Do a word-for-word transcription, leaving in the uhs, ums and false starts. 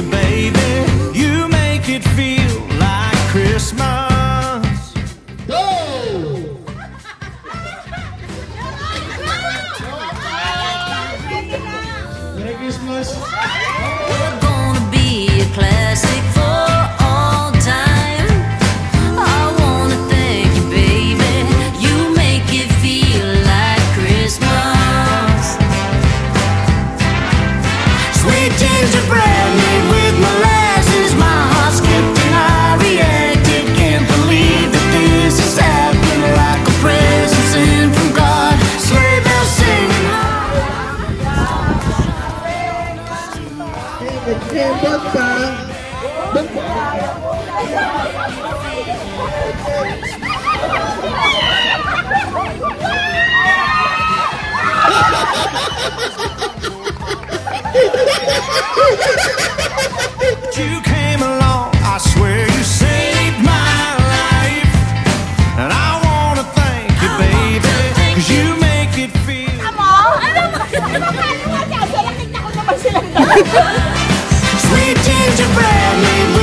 you, baby. You make it feel like Christmas. Go! Merry Christmas. We're gonna be a classic for all time. I wanna thank you, baby. You make it feel like Christmas. Sweet gingerbread made with molasses. My heart skipped and I reacted. Can't believe that this is happening. Like a present sent from God. Sleigh bells singing. Hey, basta. You came along, I swear you saved my life. And I wanna thank you, baby, cause you make it feel. Amo, ano ba? Ano ba? Ano ba? Nakita ko naman sila. Sweet gingerbread made with